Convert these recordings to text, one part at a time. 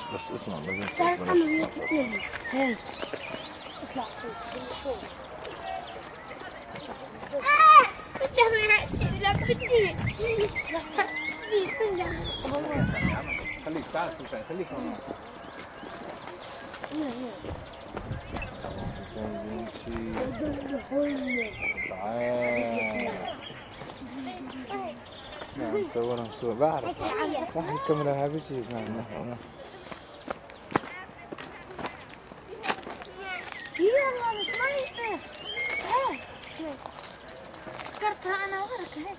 بس اسمع لازم تعرف انا وياك تتنبي هاي اطلع فوق شوف انت لا بدي خليك تعال خليك هون تعال نعم صور بعرف راح الكاميرا هاي بيجي نعم يلا مش ميتة هاي فكرتها انا وراك هيك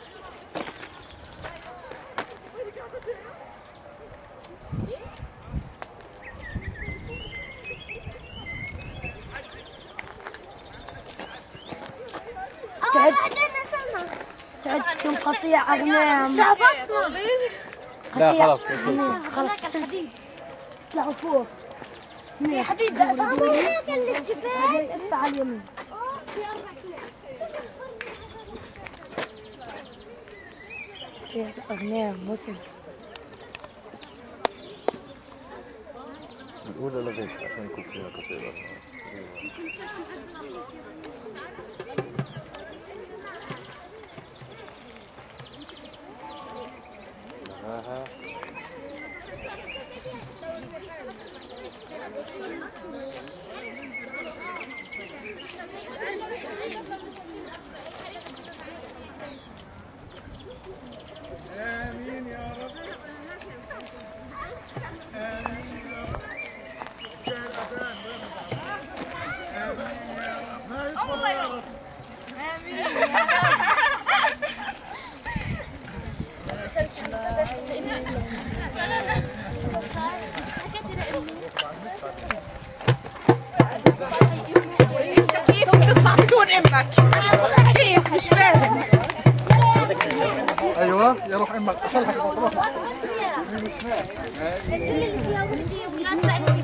تعد كم قطيع أغنام لا خلاص خلاص اطلعوا فوق يا حبيبي بس هذا هيك الجبال اطلع على اليمين أغنام وصل الأولى لغيت عشان كنت فيها قصيرة آمين يا رب آمين يا رب آمين يا رب آمين يا انت كيف بتطلع بدون امك؟ كيف مش فاهم؟ ايوه يا روح امك اصلحك